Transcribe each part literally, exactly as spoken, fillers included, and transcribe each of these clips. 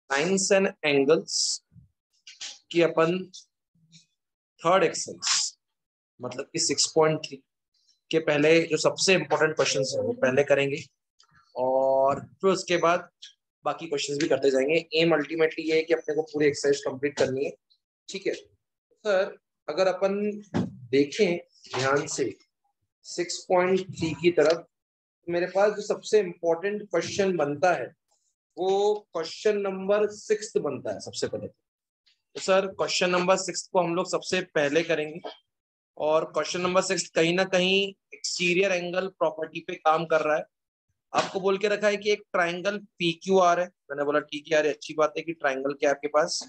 Science and angles की अपन third exercise मतलब कि सिक्स पॉइंट थ्री के पहले जो सबसे इंपॉर्टेंट क्वेश्चन है वो पहले करेंगे और फिर उसके बाद बाकी क्वेश्चंस भी करते जाएंगे। एम अल्टीमेटली ये है कि अपने को पूरी एक्सरसाइज कंप्लीट करनी है। ठीक है सर, अगर अपन देखें ध्यान से सिक्स पॉइंट थ्री की तरफ, मेरे पास जो सबसे इंपॉर्टेंट क्वेश्चन बनता है वो क्वेश्चन नंबर सिक्स बनता है सबसे पहले। तो सर क्वेश्चन नंबर सिक्स को हम लोग सबसे पहले करेंगे और क्वेश्चन नंबर सिक्स कहीं ना कहीं एक्सटीरियर एंगल प्रॉपर्टी पे काम कर रहा है। आपको बोल के रखा है कि एक ट्राइंगल पी क्यू आर है। मैंने बोला ठीक है यार, अच्छी बात है कि ट्राइंगल क्या है आपके पास,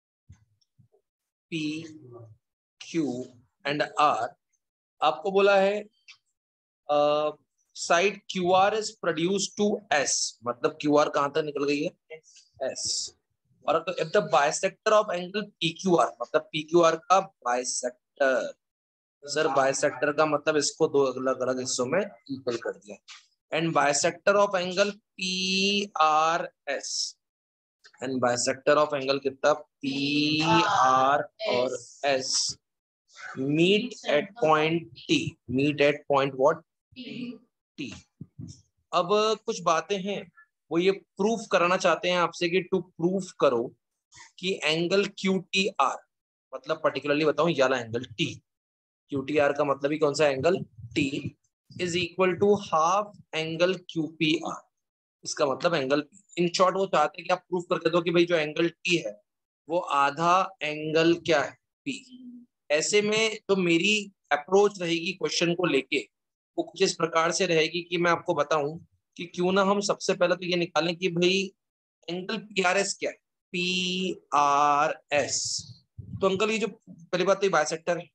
पी क्यू एंड आर। आपको बोला है side Q R is produce to S, मतलब क्यू आर कहां तक निकल गई है, एस। और if the bisector of angle P Q R, मतलब पी क्यू आर का बाइसेक्टर। सर बाइसेक्टर का मतलब इसको दो अलग अलग हिस्सों में इक्वल कर दिया। And bisector of angle P R S, and bisector of angle कितना, पी आर और S meet at point T, meet at point what, T. अब कुछ बातें हैं वो ये प्रूफ कराना चाहते हैं आपसे कि टू प्रूफ करो कि एंगल क्यू टी आर, मतलब पर्टिकुलरली बताऊं ये वाला angle T, Q T R का मतलब ही कौन सा angle, T is equal to half angle Q P R. इसका मतलब एंगल, इन शॉर्ट वो चाहते हैं कि आप प्रूफ करके दो कि भाई जो एंगल टी है वो आधा एंगल क्या है, पी। ऐसे में तो मेरी अप्रोच रहेगी क्वेश्चन को लेके वो कुछ इस प्रकार से रहेगी कि मैं आपको बताऊं कि क्यों ना हम सबसे पहले तो ये निकालें कि भाई एंगल पी आर एस क्या है, पी आर एस। तो अंकल ये जो पहली बात तो बाइसेक्टर है,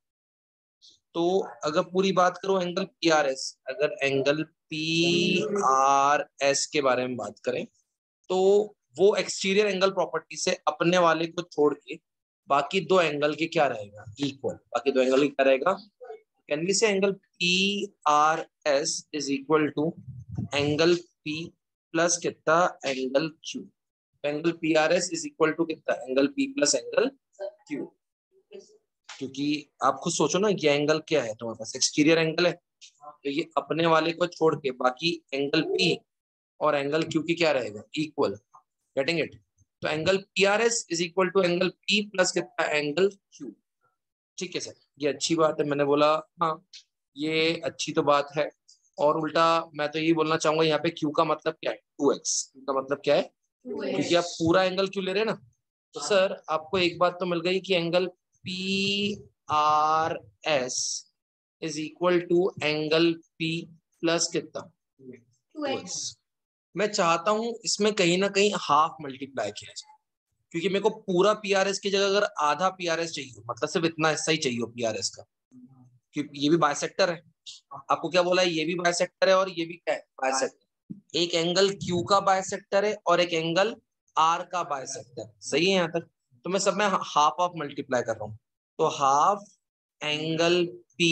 तो अगर पूरी बात करो एंगल पी आर एस, अगर एंगल पी आर एस के बारे में बात करें तो वो एक्सटीरियर एंगल प्रॉपर्टी से अपने वाले को छोड़ के बाकी दो एंगल के क्या रहेगा, इक्वल। बाकी दो एंगल क्या रहेगा, can we say angle P R S is equal to angle P plus कितना, angle Q. Angle P R S is equal to कितना, angle P plus angle Q. क्योंकि आप खुद सोचो ना, ये एंगल क्या है तुम्हारे पास, एक्सटीरियर एंगल है, तो ये अपने वाले को छोड़ के बाकी एंगल पी और एंगल क्यू की क्या रहेगा, इक्वल। Getting it? तो angle P R S is equal to angle P plus कितना, एंगल क्यू। ठीक है सर, ये अच्छी बात है। मैंने बोला हाँ ये अच्छी तो बात है। और उल्टा मैं तो यही बोलना चाहूंगा यहाँ पे क्यू का मतलब क्या है, टू एक्स। का मतलब क्या है, क्योंकि आप पूरा एंगल क्यू ले रहे हैं ना। तो सर आपको एक बात तो मिल गई कि angle P R S is equal to angle P plus कितना, टू एक्स। मैं चाहता हूं इसमें कहीं ना कहीं हाफ मल्टीप्लाई किया जाए, क्योंकि मेरे को पूरा पीआरएस की जगह अगर आधा पीआरएस चाहिए, मतलब सिर्फ इतना हिस्सा ही चाहिए पीआरएस का, क्योंकि ये भी बाइसेक्टर है। आपको क्या बोला है, ये भी बाइसेक्टर है और ये भी क्या है, बाइसेक्टर। एक एंगल क्यू का बाइसेक्टर है और एक एंगल आर का बाइसेक्टर। सही है यहाँ तक? तो मैं सब में हाफ ऑफ मल्टीप्लाई कर रहा हूँ। तो half angle P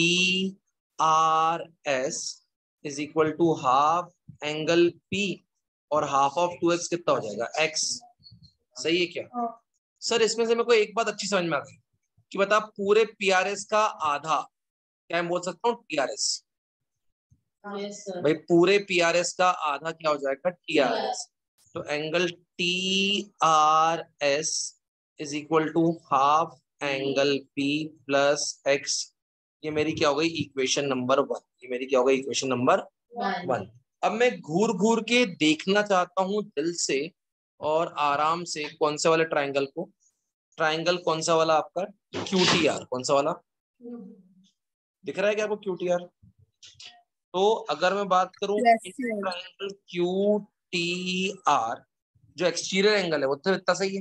R S is equal to half angle P और हाफ ऑफ टू एक्स कितना हो जाएगा, एक्स। सही है क्या सर? इसमें से मेरे को एक बात अच्छी समझ में आ गई कि बता पूरे पीआरएस का आधा क्या मैं बोल सकता हूँ, टीआरएस। yes, भाई पूरे पीआरएस का आधा क्या हो जाएगा, टीआरएस। तो angle T R S is equal to half angle P plus x. ये मेरी क्या हो गई, इक्वेशन नंबर वन। ये मेरी क्या हो गई, इक्वेशन नंबर वन। अब मैं घूर घूर के देखना चाहता हूं दिल से और आराम से, कौन से वाले ट्राइंगल को, ट्राइंगल कौन सा वाला आपका, क्यूटीआर। कौन सा वाला दिख रहा है क्या आपको, क्यूटीआर? तो अगर मैं बात करूं ट्राइंगल क्यू टी आर, जो एक्सटीरियर एंगल है वो तो इतना सही है।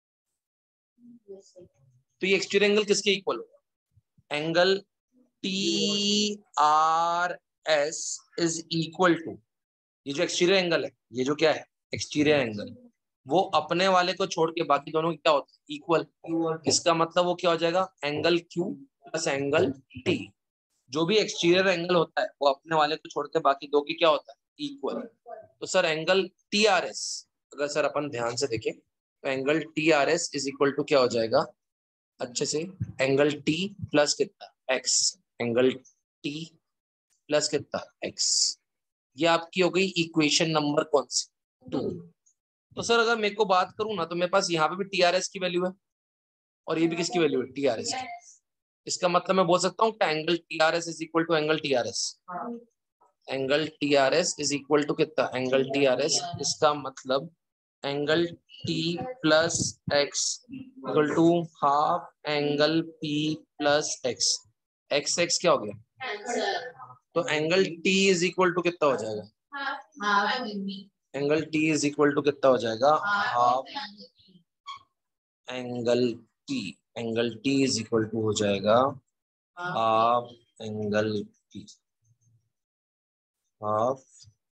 तो ये एक्सटीरियर एंगल किसके इक्वल होगा, angle T R S is equal to, ये जो एक्सटीरियर एंगल है, ये जो क्या है एक्सटीरियर एंगल, वो अपने वाले को छोड़ के बाकी दोनों की क्या होता है, इक्वल। इसका मतलब वो क्या हो जाएगा, angle Q plus angle T. जो भी एक्सटीरियर एंगल होता है वो अपने वाले को छोड़ के बाकी दो की क्या होता है, इक्वल। तो sir angle T R S, अगर सर अपन ध्यान से देखें तो angle T R S is equal to क्या हो जाएगा अच्छे से, एंगल टी प्लस कितना एक्स, एंगल टी प्लस कितना एक्स। ये आपकी हो गई इक्वेशन नंबर कौन सी, टू। तो सर अगर मेरे को बात करूं ना तो मेरे पास यहाँ पे भी टी आर एस की वैल्यू है और ये भी किसकी वैल्यू है, टी आर एस की। इसका मतलब मैं बोल सकता हूँ angle T R S is equal to angle T R S, angle T R S is equal to कितना, एंगल टी आर एस। इसका मतलब angle T plus X equal to half angle P plus x. X x क्या हो गया, तो angle T is equal to कितना हो जाएगा, angle T is equal to कितना हो जाएगा, half angle T, angle T is equal to हो जाएगा half angle P, half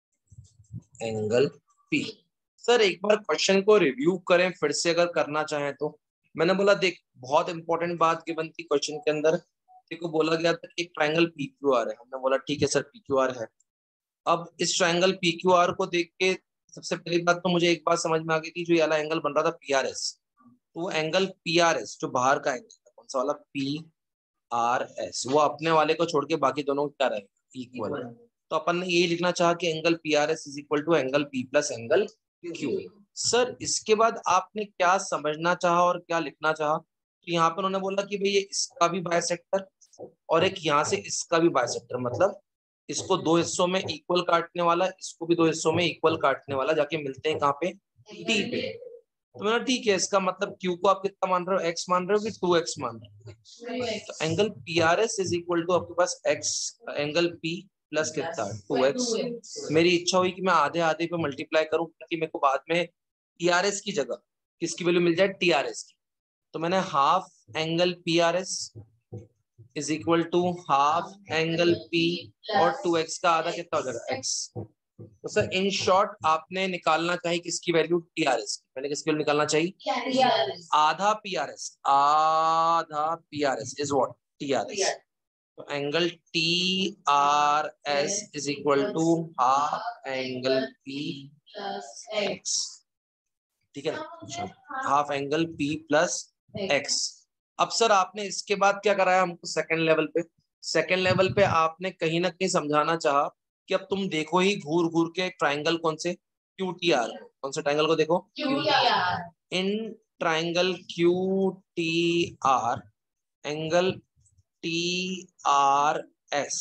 angle P. Sir एक बार क्वेश्चन को रिव्यू करें फिर से अगर करना चाहें तो। मैंने बोला देख बहुत इंपॉर्टेंट बात की बनती क्वेश्चन के अंदर, देखो बोला गया था कि एक ट्रायंगल पी क्यू आर है। हमने बोला ठीक है सर पी क्यू आर है। अब इस ट्रायंगल पी क्यू आर को देख के सबसे पहली बात तो मुझे एक बात समझ में आ गई थी, जो ये वाला एंगल बन रहा था पी आर एस, तो वो एंगल पी आर एस जो बाहर का एंगल था कौन सा वाला, पी आर एस, वो अपने वाले को छोड़ के बाकी दोनों क्या रहेगा, इक्वल। तो अपन ने यही लिखना चाहा कि angle P R S is equal to angle P plus angle Q. Sir इसके बाद आपने क्या समझना चाहा और क्या लिखना चाहा, तो यहाँ पर उन्होंने बोला कि भाई ये इसका भी बाइसेक्टर और एक यहाँ से इसका भी बाइसेक्टर, मतलब इसको दो हिस्सों में इक्वल काटने वाला, इसको भी दो हिस्सों में इक्वल काटने वाला, जाके मिलते हैं कहाँ पे, टी पे। तो मैंने ठीक है, इसका मतलब क्यू को आप कितना मान रहे हो, एक्स मान रहे हो कि टू एक्स मान रहे हो। तो angle P R S is equal to आपके पास एक्स, एंगल पी प्लस कितना टू एक्स। मेरी इच्छा हुई कि मैं आधे आधे पे मल्टीप्लाई करूं ताकि मेरे को बाद में टी आर एस की जगह किसकी वैल्यू मिल जाए, टी आर एस की। तो मैंने half angle P R S is equal to half angle P और टू एक्स का आधा कितना हो जाएगा, एक्स। तो सर इन शॉर्ट आपने निकालना चाहिए किसकी वैल्यू, टी आर एस की। मैंने किसकी वैल्यू निकालना चाहिए, आधा पी आर एस, आधा P R S is what, T R S. तो angle T R S is equal to half angle P plus x, ठीक है ना, half angle P plus x. अब सर आपने इसके बाद क्या कराया हमको, सेकंड लेवल पे, सेकंड लेवल पे आपने कहीं ना कहीं समझाना चाहा कि अब तुम देखो ही घूर घूर के ट्राइंगल कौन से, क्यू टी आर, कौन से ट्राइंगल को देखो, Q T R. In triangle Q T R angle T R S,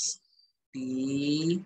T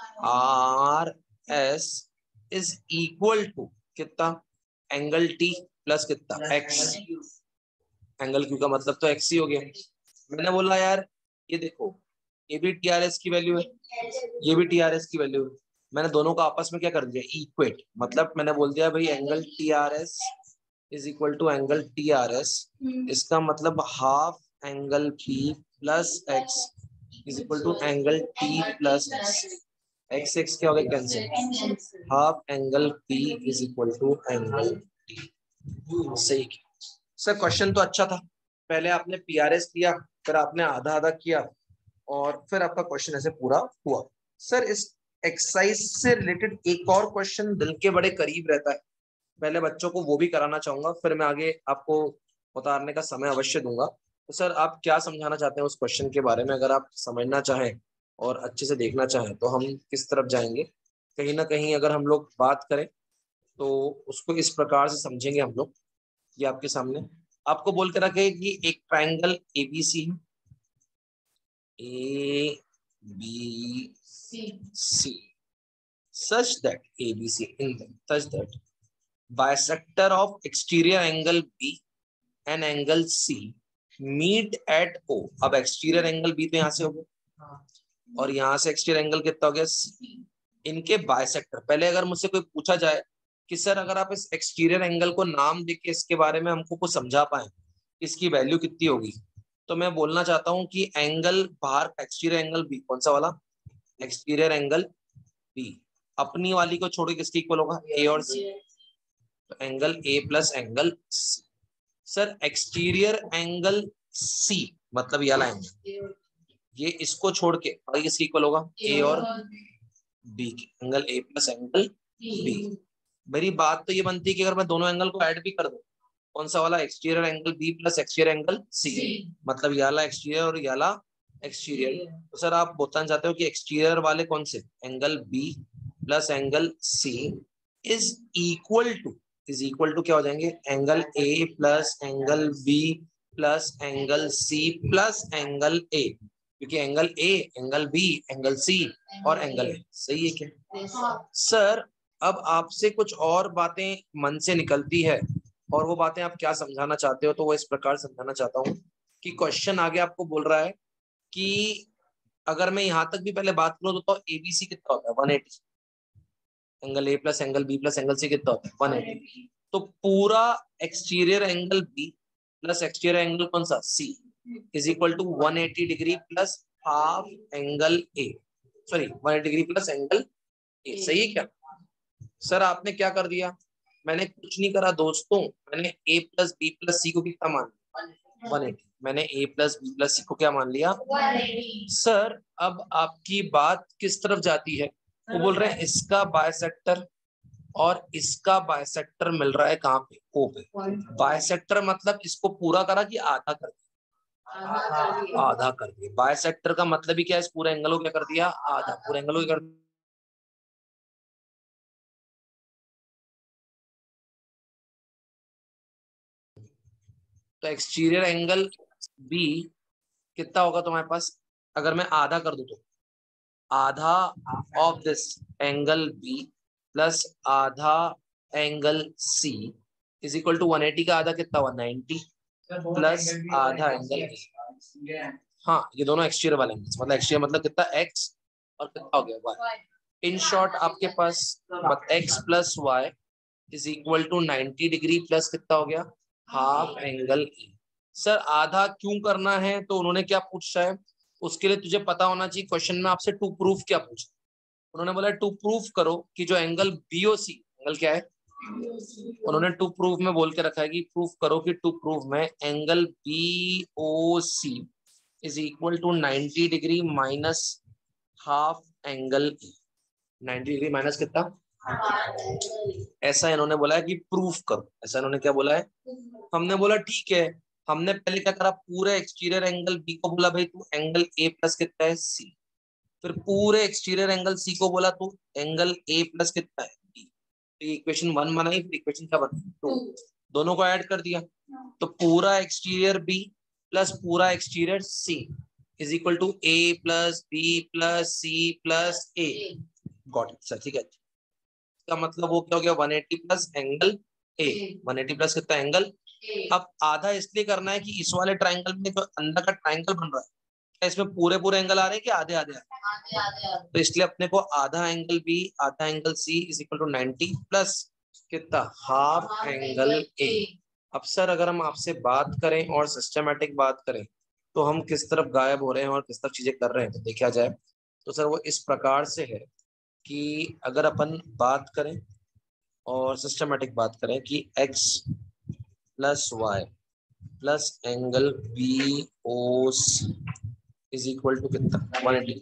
R S is equal to कितना, एंगल टी प्लस कितना एक्स। एंगल क्यू का मतलब तो एक्स ही हो गया। मैंने बोला यार ये देखो ये भी टी आर एस की वैल्यू है, ये भी टी आर एस की वैल्यू है, मैंने दोनों का आपस में क्या कर दिया, इक्वेट। मतलब मैंने बोल दिया भाई angle T R S is equal to angle T R S, इसका मतलब half angle P plus x is equal to angle T plus x. X x क्या हो गया, cancel, half angle P is equal to angle T. सही किया sir, question तो अच्छा था। पहले आपने पी आर एस लिया, फिर आपने आधा आधा किया और फिर आपका क्वेश्चन ऐसे पूरा हुआ। सर इस एक्सरसाइज से रिलेटेड एक और क्वेश्चन दिल के बड़े करीब रहता है, पहले बच्चों को वो भी कराना चाहूंगा, फिर मैं आगे आपको उतारने का समय अवश्य दूंगा। तो सर आप क्या समझाना चाहते हैं उस क्वेश्चन के बारे में, अगर आप समझना चाहें और अच्छे से देखना चाहें तो हम किस तरफ जाएंगे। कहीं ना कहीं अगर हम लोग बात करें तो उसको इस प्रकार से समझेंगे हम लोग। ये आपके सामने आपको बोल के रखे कि एक triangle ABC, A B C, such that A B C in them such that bisector of exterior angle B and angle C meet at O। अब exterior angle B तो यहाँ से हो गया और यहाँ से exterior angle कितना हो गया C, इनके बाइसेक्टर। पहले अगर मुझसे कोई पूछा जाए कि सर अगर आप इस एक्सटीरियर एंगल को नाम देके इसके बारे में हमको कुछ समझा पाए इसकी वैल्यू कितनी होगी, तो मैं बोलना चाहता हूं कि एंगल बाहर एक्सटीरियर एंगल बी, कौन सा वाला, एक्सटीरियर एंगल बी, अपनी वाली को छोड़ के किसके इक्वल होगा, ए और सी। तो angle A plus angle C. Sir exterior angle C मतलब ये वाला एंगल, ये इसको छोड़ के और किसके इक्वल होगा, ए और बी की, angle A plus angle B. मेरी बात तो ये बनती है कि अगर मैं दोनों एंगल को ऐड भी कर दूं कौन सा वाला? Exterior angle B plus exterior angle C, मतलब ये वाला एक्सटीरियर और ये वाला एक्सटीरियर। तो सर आप बताना चाहते हो कि एक्सटीरियर वाले कौन से? Angle B plus angle C is equal to, is equal to क्या हो जाएंगे? Angle A plus angle B plus angle C plus angle A, क्योंकि angle A, angle B, angle C और एंगल ए। सही है क्या? सर अब आपसे कुछ और बातें मन से निकलती है, और वो बातें आप क्या समझाना चाहते हो, तो वो इस प्रकार समझाना चाहता हूँ कि क्वेश्चन आगे आपको बोल रहा है कि अगर मैं यहां तक भी पहले बात करूं तो, तो एबीसी कितना होता है? One eighty. Angle A plus angle B plus angle C कितना होता है? One eighty. तो पूरा exterior angle B plus exterior angle कौन सा? C is equal to one eighty degree plus half angle A, sorry one eighty degree plus angle A. सही है क्या? सर आपने क्या कर दिया? मैंने कुछ नहीं करा दोस्तों, मैंने a plus B plus C को कितना मान लिया? One eighty. मैंने a plus B plus C को क्या मान लिया? One eighty. सर अब आपकी बात किस तरफ जाती है? वो बोल रहे हैं इसका बायसेक्टर और इसका बायसेक्टर मिल रहा है कहाँ पे? O पे। बायसेक्टर मतलब इसको पूरा करा कि आधा कर दिया? आधा कर दिया। बायसेक्टर का मतलब ही क्या है? इस पूरे एंगल को क्या कर दिया? आधा। पूरे एंगल को क्या कर दिया? तो एक्सटीरियर एंगल बी कितना होगा तुम्हारे पास? अगर मैं आधा कर दूं तो आधा of this angle B plus आधा angle C is equal to one eighty का आधा कितना हुआ? नाइंटी प्लस आधा एंगल ए। हाँ ये दोनों एक्सटीरियर वाले एंगल्स, मतलब एक्सटीरियर मतलब कितना? एक्स और कितना हो गया? वाई। इन शॉर्ट आपके पास x plus Y is equal to ninety degree plus कितना हो गया? Half angle A. सर आधा क्यों करना है? तो उन्होंने क्या पूछा है उसके लिए तुझे पता होना चाहिए। क्वेश्चन में आपसे टू प्रूफ क्या पूछा? उन्होंने बोला टू प्रूफ करो कि जो एंगल बीओसी, एंगल क्या है? उन्होंने टू प्रूफ में बोल के रखा है कि प्रूफ करो कि टू प्रूफ में angle BOC is equal to ninety degree minus half angle A. Ninety degree minus कितना? ऐसा इन्होंने बोला है कि प्रूफ करो। ऐसा इन्होंने क्या बोला है? हमने बोला ठीक है। हमने पहले क्या करा? पूरे एक्सटीरियर एंगल बी को बोला भाई तू एंगल ए प्लस कितना है? सी। फिर पूरे एक्सटीरियर एंगल सी को बोला तू एंगल ए प्लस कितना है? बी। तो इक्वेशन वन बनाई, फिर इक्वेशन क्या बनाई? टू। दोनों को ऐड कर दिया तो पूरा एक्सटीरियर बी प्लस पूरा exterior C is equal to A plus B plus C plus A. Got it sir, ठीक है। इसका मतलब वो क्या हो गया? One eighty plus angle A. One eighty plus कितना? एंगल। अब आधा इसलिए करना है कि इस वाले ट्राइंगल में जो अंदर का ट्राइंगल बन रहा है, क्या इसमें पूरे पूरे एंगल आ रहे हैं कि आधे आधे? आधे आधे। तो इसलिए अपने को आधा एंगल बी आधा angle C is equal to ninety plus कितना? Half angle A. अब सर अगर हम आपसे बात करें और सिस्टमेटिक बात करें तो हम किस तरफ गायब हो रहे हैं और किस तरफ चीजें कर रहे हैं, तो देखा जाए तो सर वो इस प्रकार से है कि अगर अपन बात करें और सिस्टमेटिक बात करें कि x plus Y plus angle B O C is equal to कितना? One eighty.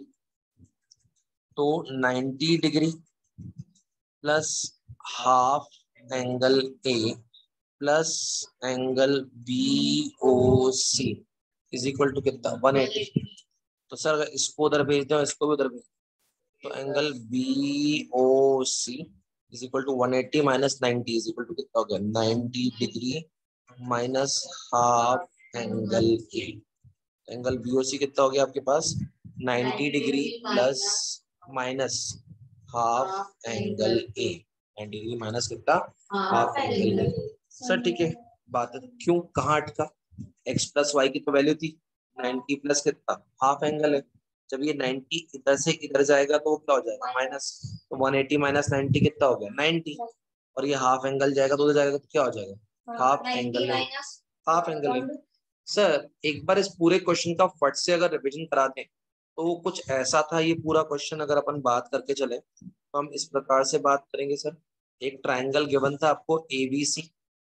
तो ninety degree plus half angle A plus angle B O C is equal to कितना? One eighty. तो सर अगर इसको उधर भेज दो इसको भी उधर भेज दो तो angle B O C is equal to one eighty minus ninety is equal to कितना हो गया? Ninety degree minus half angle A. Angle BOC कितना हो गया आपके पास? Ninety degree plus minus half angle A. Ninety degree minus कितना? Half angle A. Sir ठीक है, बात क्यों कहाँ अटका? एक्स प्लस वाई की तो वैल्यू थी नाइंटी प्लस कितना? हाफ एंगल है। जब ये नाइंटी इधर से इधर जाएगा तो वो क्या हो जाएगा? माइनस। तो वन एटी माइनस नाइंटी कितना हो गया? नाइंटी। और ये हाफ एंगल जाएगा तो उधर जाएगा तो क्या हो जाएगा? हाफ एंगल है। हाफ एंगल है। सर एक बार इस पूरे क्वेश्चन का फट से अगर रिवीजन करा दें तो वो कुछ ऐसा था। ये पूरा क्वेश्चन अगर अपन बात करके चले तो हम इस प्रकार से बात करेंगे। सर एक ट्राइंगल गिवन था आपको एबीसी,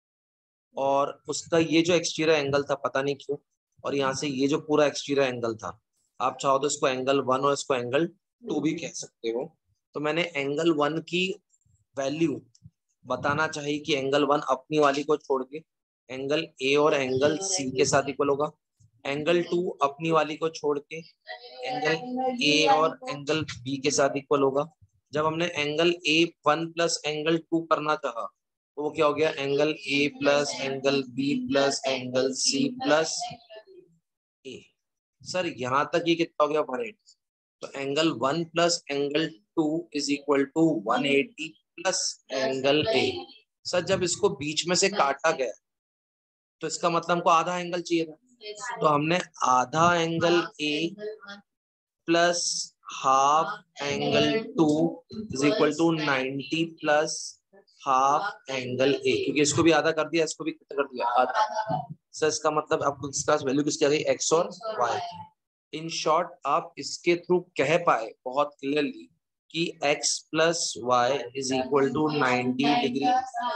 और उसका ये जो एक्सटीरियर एंगल था पता नहीं क्यों, और यहाँ से ये जो पूरा एक्सटीरियर एंगल था, आप चाहो तो इसको एंगल वन और इसको एंगल टू भी कह सकते हो। तो मैंने एंगल वन की वैल्यू बताना चाहिए कि एंगल वन अपनी वाली को छोड़ के एंगल ए और एंगल सी के साथ इक्वल होगा। एंगल टू अपनी वाली को छोड़ के एंगल ए और एंगल बी के साथ इक्वल होगा। जब हमने angle A one plus angle two करना चाहा तो वो क्या हो गया, angle A plus angle B plus angle C plus A. Sir यहाँ तक ये कितना हो गया, वन एटी। तो angle one plus angle two is equal to one eighty plus angle A. Sir जब इसको बीच में से काटा गया तो इसका मतलब हमको आधा एंगल चाहिए था, तो हमने आधा angle A plus half angle two is equal to ninety plus half angle A, क्योंकि इसको भी आधा कर दिया, इसको भी कितना कर दिया, आधा। सर इसका मतलब आपको इसका वैल्यू किसकी आ गई, एक्स और वाई। इन शॉर्ट आप इसके थ्रू कह पाए बहुत क्लियरली कि x plus Y is equal to ninety degree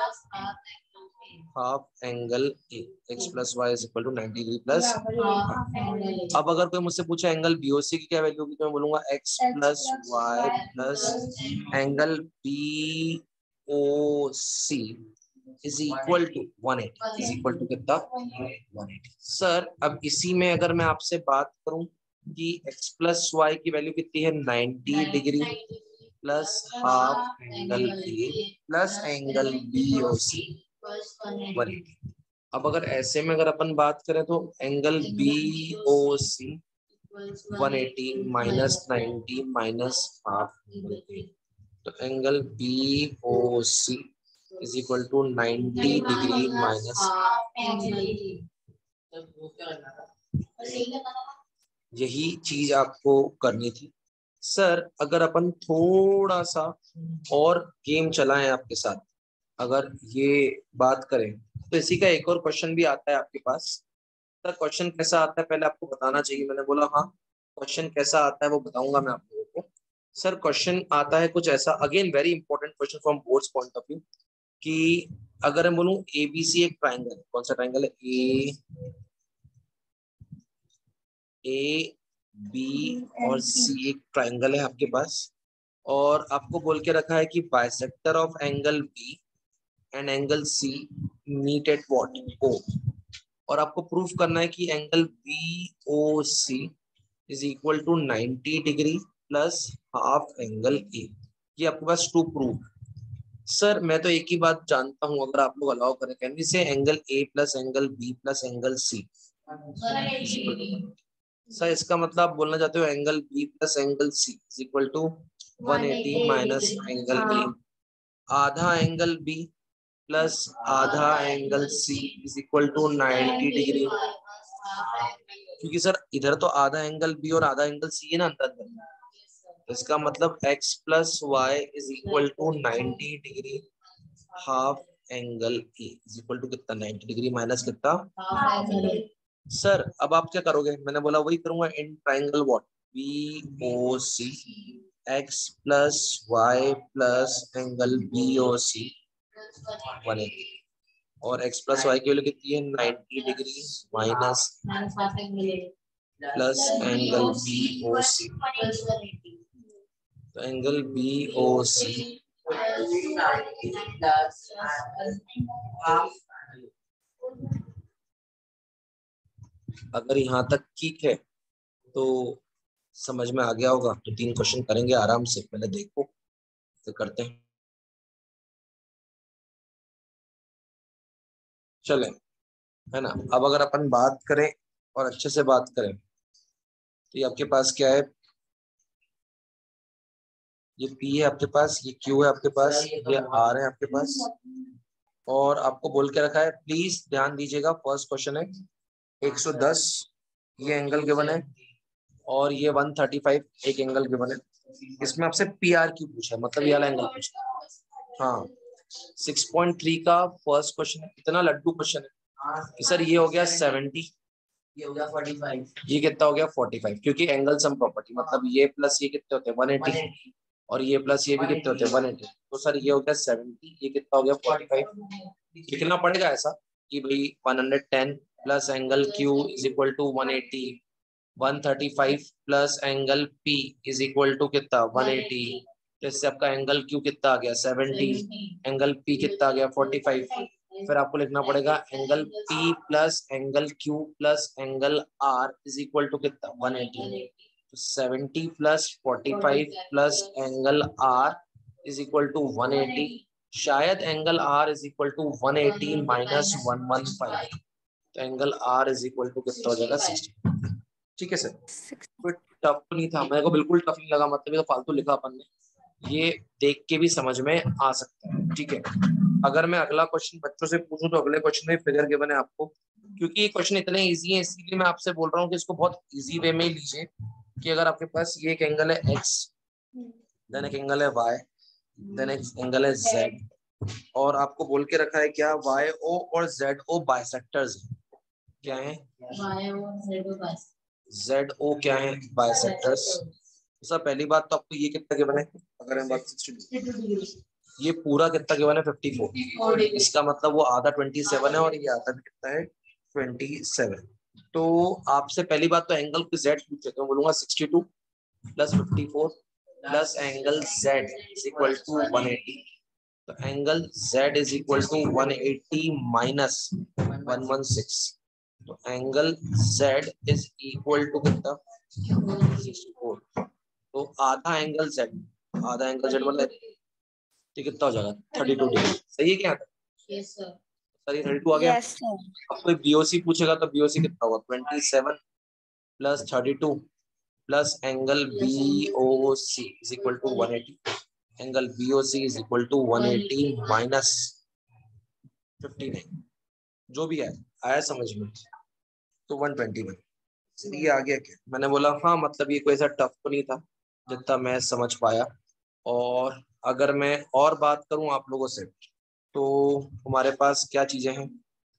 half angle A, x plus Y is equal to ninety degree plus. अब अगर कोई मुझसे पूछे एंगल बीओसी की क्या वैल्यू होगी, तो मैं बोलूंगा x plus Y plus angle BOC is equal to one eighty, is equal to कितना, वन एटी। सर अब इसी में अगर मैं आपसे बात करूं कि x प्लस वाई की वैल्यू कितनी है, ninety degree plus half angle A plus angle BOC one eighty. अब अगर ऐसे में अगर अपन बात करें तो angle BOC one eighty minus ninety minus half, तो angle BOC is equal to ninety degree minus. यही चीज आपको करनी थी। सर अगर अपन थोड़ा सा और गेम चलाएं आपके साथ, अगर ये बात करें तो इसी का एक और क्वेश्चन भी आता है आपके पास। सर क्वेश्चन कैसा आता है पहले आपको बताना चाहिए, मैंने बोला हाँ क्वेश्चन कैसा आता है वो बताऊंगा मैं आप लोगों को। सर क्वेश्चन आता है कुछ ऐसा, again very important question from boards point of view, कि अगर मैं बोलूं एबीसी एक ट्राइंगल है, कौन सा ट्राइंगल है, ए ए बी और सी एक ट्राइंगल है आपके पास, और आपको बोल के रखा है कि bisector of angle B and angle C meet at what, O, और आपको प्रूफ करना है कि angle B O C is equal to ninety degree plus half angle A. ये आपके पास टू प्रूफ। सर मैं तो एक ही बात जानता हूं, अगर आप लोग अलाउ करें, can we say angle A plus angle B plus angle C. Sir इसका मतलब आप बोलना चाहते हो angle B plus angle C is equal to one eighty minus angle A, आधा एंगल बी प्लस आधा angle C is equal to ninety degree, क्योंकि sir इधर तो आधा एंगल बी और आधा एंगल सी है ना अंदर, तो इसका मतलब x plus Y is equal to ninety degree half angle A is equal to कितना, नाइन्टी डिग्री माइनस कितना। सर अब आप क्या करोगे, मैंने बोला वही करूंगा, in triangle what, B O C x plus Y plus angle B O C one eighty, और x प्लस वाई की वैल्यू कितनी है, ninety degree minus plus angle B O C, तो एंगल बी ओ सी अगर यहाँ तक ठीक है तो समझ में आ गया होगा, तो तीन क्वेश्चन करेंगे आराम से, पहले देखो तो करते हैं, चलें, है ना। अब अगर अपन बात करें और अच्छे से बात करें तो ये आपके पास क्या है, ये P है आपके पास, ये Q है आपके पास, ये R है आपके पास, और आपको बोल के रखा है, प्लीज ध्यान दीजिएगा, फर्स्ट क्वेश्चन है एक सौ दस, ये एंगल गिवन है, और ये एक सौ पैंतीस एक एंगल गिवन है। इसमें आपसे पी आर क्यू पूछा है, मतलब ये वाला एंगल पूछा है। हाँ सिक्स पॉइंट थ्री का फर्स्ट क्वेश्चन है, इतना लड्डू क्वेश्चन है कि सर ये हो गया सेवेंटी, ये हो गया फोर्टी फाइव, ये कितना हो गया फोर्टी फाइव, क्योंकि एंगल सम प्रॉपर्टी, मतलब ये प्लस ये कितने होते हैं वन एटी, और ये प्लस ये भी कितने होते हैं वन एटी, तो सर ये हो गया सेवेंटी, ये कितना हो गया फोर्टी फाइव। लिखना पड़ेगा ऐसा कि भाई one hundred ten plus angle Q is equal to one eighty, one thirty five plus angle P is equal to कितना वन एटी, तो इससे आपका एंगल Q कितना आ गया सेवेंटी, एंगल P कितना आ गया फोर्टी फाइव, फिर आपको लिखना पड़ेगा angle P plus angle Q plus angle R is equal to कितना वन एटी। तो seventy plus forty five plus angle R is equal to one eighty. शायद angle R is equal to one eighty minus one one five. तो angle R is equal to कितना हो जाएगा sixty. ठीक है sir, कोई tough नहीं था, मेरे को बिल्कुल टफ नहीं लगा, मतलब ये तो फालतू लिखा अपन ने, ये देख के भी समझ में आ सकता है। ठीक है, अगर मैं अगला क्वेश्चन बच्चों से पूछूं तो अगले क्वेश्चन में फिगर गिवन है आपको, क्योंकि ये क्वेश्चन इतने इजी है इसीलिए मैं आपसे बोल रहा हूँ कि इसको बहुत इजी वे में ही लीजिए। कि अगर आपके पास ये एक एंगल है एक्स, देन एक एंगल है वाई, देन एक एंगल है जेड, और आपको बोल के रखा है क्या वाई ओ और जेड ओ बाइसेक्टर्स क्या है, जेड ओ क्या है बाइसेक्टर्स। सर पहली बात तो आपको ये कितना गिवन है, अगर हम बात सिक्सटी, ये पूरा कितना गिवन है फिफ्टी फोर, इसका मतलब वो आधा ट्वेंटी सेवन है और ये आधा भी कितना है ट्वेंटी सेवन। तो आपसे पहली बात तो एंगल की जेड पूछे तो बोलूंगा sixty two plus fifty four plus angle z is equal to one eighty. तो angle z is equal to one eighty minus one one six. तो angle z is equal to कितना sixty four. तो आधा angle z, आधा angle z मतलब तो कितना हो जाएगा थर्टी टू डिग्री। सही है क्या? Yes sir. सर ये थर्टी टू आ गया। yes, अब कोई बीओसी पूछेगा तो बीओसी कितना होगा twenty seven plus thirty two plus angle BOC is equal to one eighty. Angle BOC is equal to one eighty minus fifty nine, जो भी है आया समझ में, तो वन ट्वेंटी वन। ये आ गया क्या? मैंने बोला हाँ, मतलब ये कोई ऐसा टफ तो नहीं था जितना मैं समझ पाया। और अगर मैं और बात करूं आप लोगों से तो हमारे पास क्या चीजें हैं,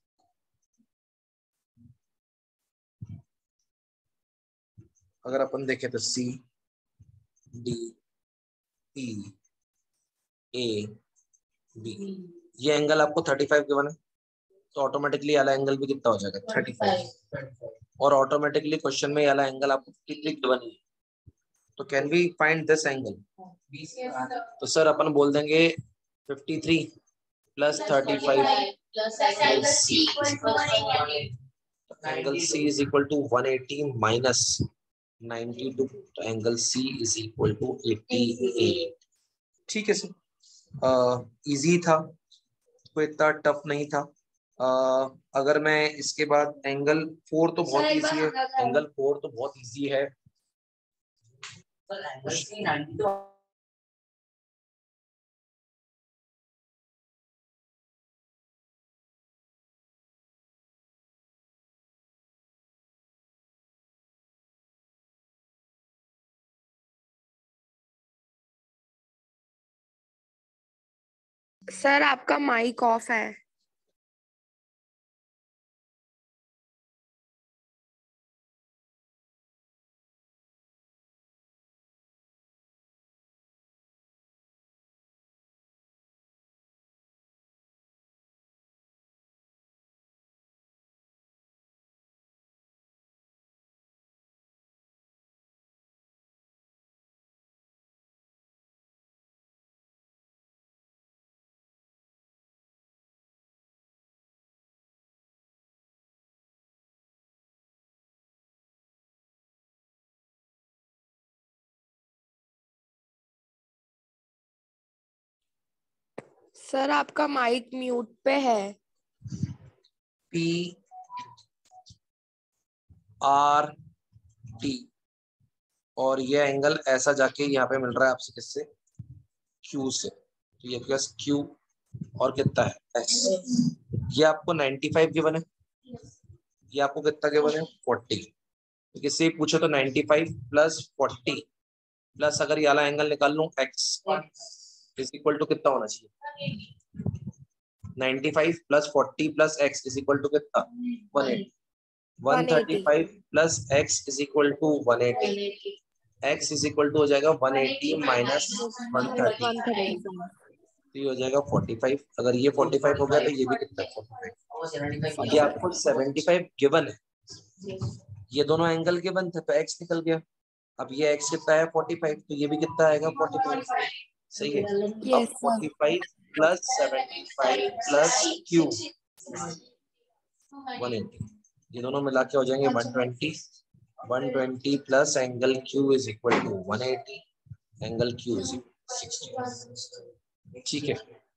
अगर अपन देखें तो C D E A B, ये एंगल आपको थर्टी फाइव गिवन है, तो ऑटोमेटिकली वाला एंगल भी कितना हो जाएगा थर्टी फाइव, और ऑटोमेटिकली क्वेश्चन में वाला एंगल आपको फिफ्टी थ्री गिवन है। तो can we find this angle? तो सर अपन बोल देंगे fifty three plus thirty five angle C is equal to one eighty minus ninety two. तो angle C is equal to eighty eight. ठीक है sir, easy था, कोई इतना टफ नहीं था। uh, अगर मैं इसके बाद एंगल फोर तो बहुत इजी है, एंगल फोर तो बहुत इजी है। सर आपका माइक ऑफ है। सर आपका माइक म्यूट पे है। पी आर टी, और ये एंगल ऐसा जाके यहाँ पे मिल रहा है आपसे किससे, क्यू से। तो ये प्लस क्यू और कितना है एस। ये आपको नाइंटी फाइव गिवन है, ये आपको कितना गिवन है फोर्टी। तो किससे पूछो तो ninety five plus forty plus अगर ये वाला एंगल निकाल लूं x इज इक्वल टू कितना होना चाहिए, ninety five plus forty plus x is equal to कितना one eighty. One thirty five plus x is equal to one eighty. x is equal to हो जाएगा one eighty minus one thirty, तो ये हो जाएगा फोर्टी फाइव। अगर ये forty five हो गया तो ये भी कितना फोर्टी फाइव। ये आपको सेवेंटी फाइव गिवन है, ये दोनों एंगल गिवन थे तो x निकल गया। अब ये x कितना है फोर्टी फाइव, तो ये भी कितना आएगा फोर्टी फाइव। सही है। yes, अब forty five plus seventy five plus Q one eighty, ये दोनों मिला के हो जाएंगे one twenty. One twenty plus angle Q is equal to one eighty, angle Q is sixty. ठीक है,